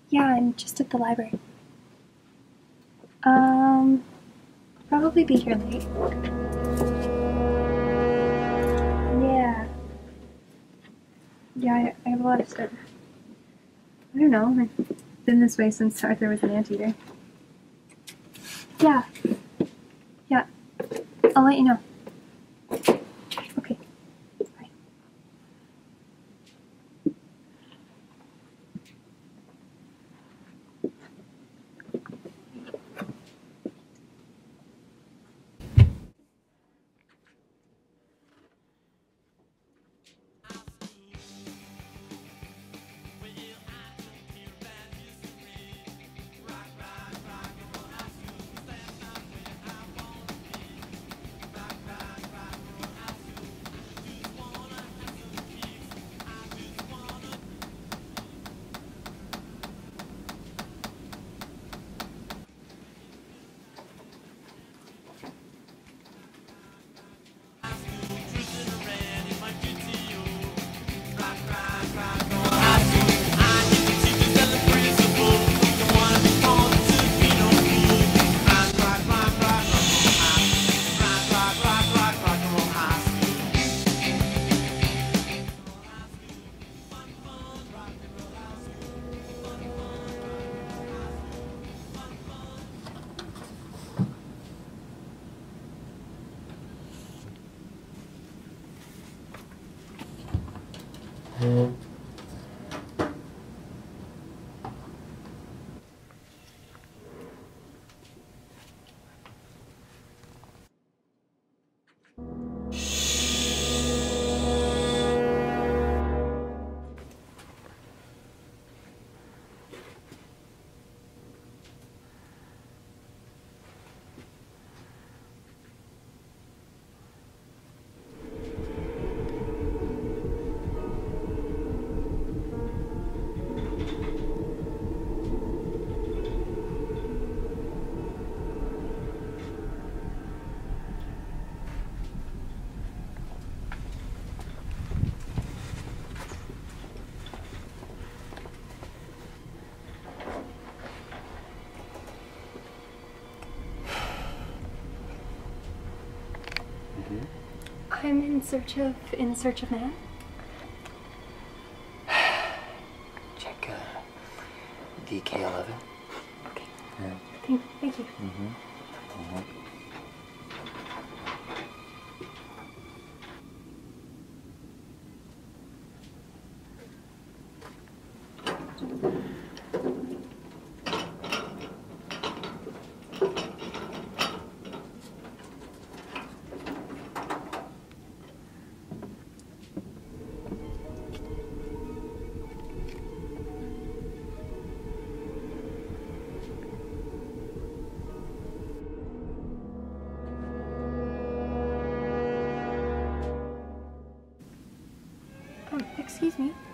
Yeah, I'm just at the library. Probably be here late. Yeah. Yeah, I have a lot of stuff. I don't know. I've been this way since Arthur was an anteater. Yeah. Yeah. I'll let you know. Okay. Bye. I'm in search of man. Check DK11. Okay. Yeah. Thank you. Excuse me.